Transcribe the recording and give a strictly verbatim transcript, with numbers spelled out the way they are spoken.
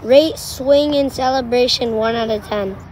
Rate Swing in Celebration one out of ten.